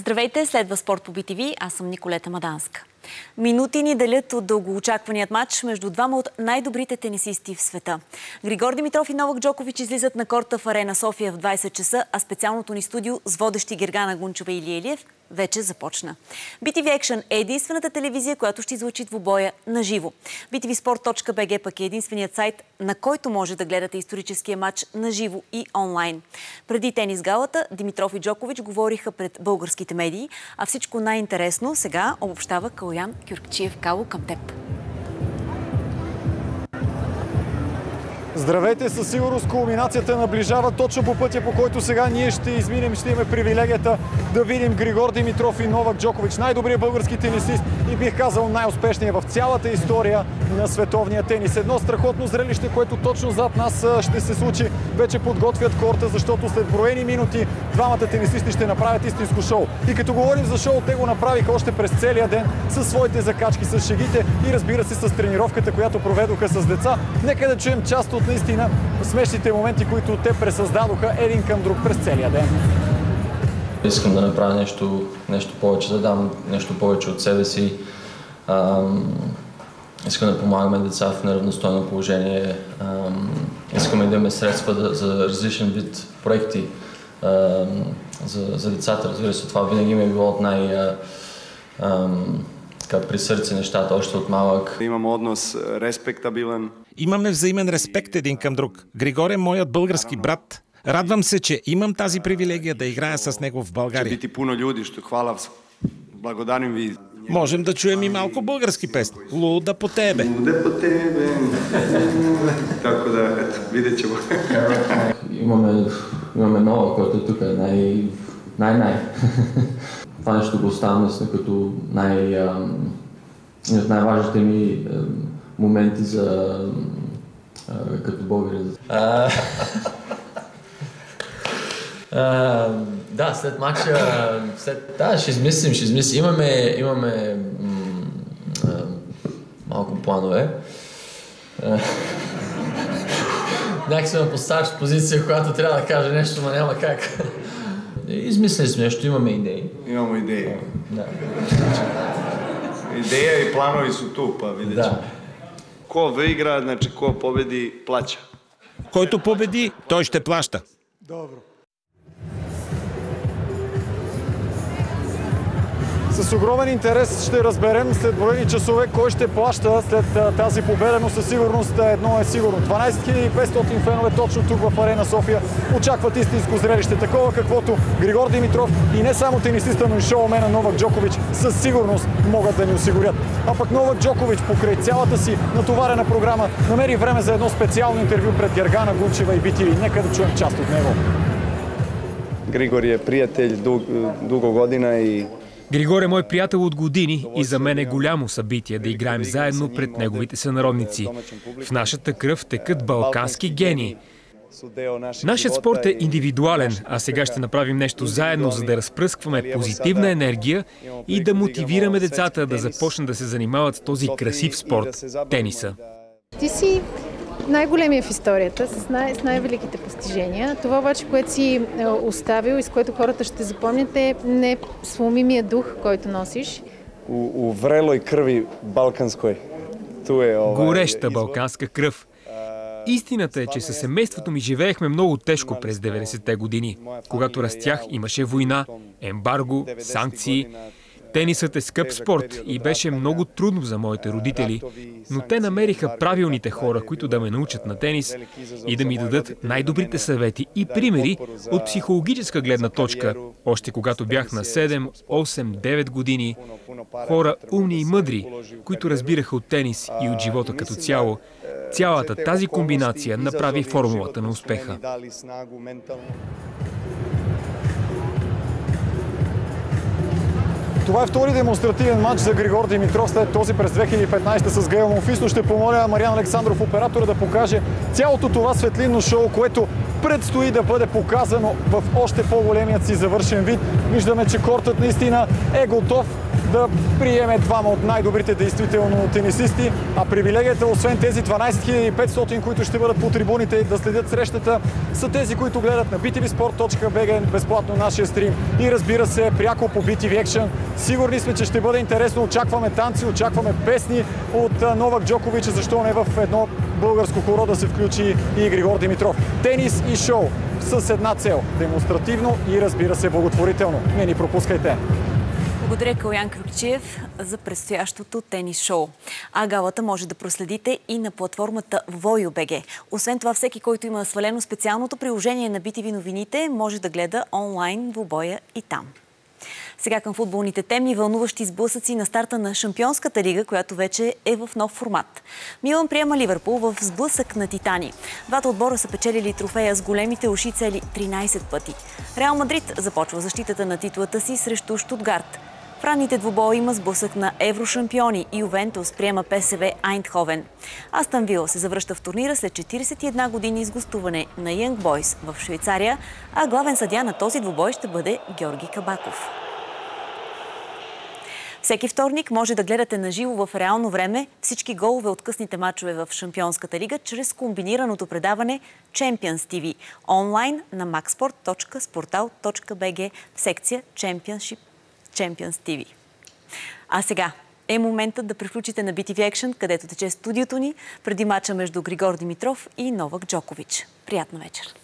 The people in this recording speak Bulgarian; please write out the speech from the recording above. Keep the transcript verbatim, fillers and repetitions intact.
Здравейте, следва Спорт по Би Ти Ви, аз съм Николета Маданска. Минути ни делят от дългоочакваният матч между двама от най-добрите тенисисти в света. Григор Димитров и Новак Джокович излизат на корта в Арена София в двайсет часа, а специалното ни студио с водещи Гергана Гунчева и Илия Илиев вече започна. Би Ти Ви Екшън е единствената телевизия, която ще излъчи двубоя на живо. би ти ви спорт точка би джи пък е единственият сайт, на който може да гледате историческия матч на живо и онлайн. Преди тенис галата Димитров и Джокович говориха пред българските медии, а всичко най-интересно сега обобщава Калоян Кюркчиев. Кало, към теб. Здравейте, със сигурност кулминацията наближава точно по пътя, по който сега ние ще изминем, ще имаме привилегията да видим Григор Димитров и Новак Джокович, най-добрият български тенисист и бих казал най-успешният в цялата история на световния тенис. Едно страхотно зрелище, което точно зад нас ще се случи. Вече подготвят корта, защото след броени минути двамата тенисисти ще направят истинско шоу. И като говорим за шоу, те го направиха още през целия ден със своите закачки, с шегите и разбира се с тренировката, която проведоха с деца. Нека да чуем част от наистина смешните моменти, които те пресъздадоха един към друг през целия ден. Искам да направя нещо, нещо повече, да дам нещо повече от себе си. Ам, искам да помагаме деца в неравностойно положение. Ам, искаме да имаме средства да, за различен вид проекти ам, за, за децата. Разбира се, това винаги ми е било от най- ам, така, при сърце нещата, още от малък. Имам однос респектабилен. Имаме взаимен респект един към друг. Григор е моят български брат. Радвам се, че имам тази привилегия да играя с него в България. Ще бити пуно люди, що хвала, благодарим ви. Можем да чуем и малко български песни. Луда по тебе. Луда по тебе. Така да, ето, видите го. Имаме, имаме нова, който е тук, най- най-най. Това нещо го оставам наистина като най- от най-важните ми моменти за а, като българин. А, а, да, след матча, след, да, ще измислим, ще измислим. Имаме, имаме м, а, малко планове. Някак сме поставяш позиция, която трябва да каже нещо, но няма как. Измислили сме нещо, имаме идеи. Имаме идеи. Да. Идея и планови са ту, па видите. Да. Ко выигра, значи ко победи, плача. Който победи, той ще плаща. Добро. С огромен интерес ще разберем след броени часове кой ще плаща след тази победа, но със сигурност едно е сигурно. дванайсет хиляди и петстотин фенове точно тук в Арена София очакват истинско зрелище, такова каквото Григор Димитров и не само тенисиста, но и шоумена Новак Джокович със сигурност могат да ни осигурят. А пък Новак Джокович покрай цялата си натоварена програма намери време за едно специално интервю пред Гергана Гунчева и Би Ти Ви. Нека да чуем част от него. Григор е приятел дълго година и Григор е мой приятел от години и за мен е голямо събитие да играем заедно пред неговите сънародници. В нашата кръв текат балкански гени. Нашият спорт е индивидуален, а сега ще направим нещо заедно, за да разпръскваме позитивна енергия и да мотивираме децата да започнат да се занимават с този красив спорт – тениса. Ти си най-големия в историята, с, най- с най-великите постижения. Това обаче, което си е, оставил и с което хората ще запомнят, е не сломимия дух, който носиш. У, у врелой кръви балканской. Ту е, ова, гореща балканска кръв. Истината е, че със семейството ми живеехме много тежко през деветдесетте години. Когато растях, имаше война, ембарго, санкции. Тенисът е скъп спорт и беше много трудно за моите родители, но те намериха правилните хора, които да ме научат на тенис и да ми дадат най-добрите съвети и примери от психологическа гледна точка, още когато бях на седем, осем, девет години. Хора умни и мъдри, които разбираха от тенис и от живота като цяло. Цялата тази комбинация направи формулата на успеха. Това е втори демонстративен матч за Григор Димитров след този през две хиляди и петнайсета с Гейл Монфис, но ще помоля Мариан Александров, оператора, да покаже цялото това светлинно шоу, което предстои да бъде показано в още по-големият си завършен вид. Виждаме, че кортът наистина е готов. да приеме двама от най-добрите действително тенисисти, а привилегията, освен тези дванадесет хиляди и петстотин, които ще бъдат по трибуните и да следят срещата, са тези, които гледат на би ти ви спорт точка би джи безплатно нашия стрим и разбира се, пряко по би ти ви Action. Сигурни сме, че ще бъде интересно. Очакваме танци, очакваме песни от Новак Джокович, защо не в едно българско хоро да се включи и Григор Димитров. Тенис и шоу с една цел – демонстративно и разбира се благотворително. Не ни пропускайте! Благодаря, Калян Крючиев, за предстоящото тенис шоу. А галата може да проследите и на платформата Войо точка би джи. Освен това, всеки, който има свалено специалното приложение на би ти ви новините, може да гледа онлайн двубоя и там. Сега към футболните теми, вълнуващи сблъсъци на старта на Шампионската лига, която вече е в нов формат. Милан приема Ливърпул в сблъсък на титани. Двата отбора са печелили трофея с големите уши цели тринадесет пъти. Реал Мадрид започва защитата на титлата си срещу Штутгарт. В ранните двубои има сблъсък на еврошампиони и Ювентус приема Пе Ес Ве Айндховен. Астън Вила се завръща в турнира след четиридесет и една години с гостуване на Янг Бойс в Швейцария, а главен съдия на този двубой ще бъде Георги Кабаков. Всеки вторник може да гледате на живо в реално време всички голове от късните мачове в Шампионската лига чрез комбинираното предаване Champions Ти Ви онлайн на макспорт точка спортал точка би джи в секция Championship Champions Ти Ви. А сега е моментът да превключите на би ти ви Action, където тече студиото ни преди мача между Григор Димитров и Новак Джокович. Приятна вечер!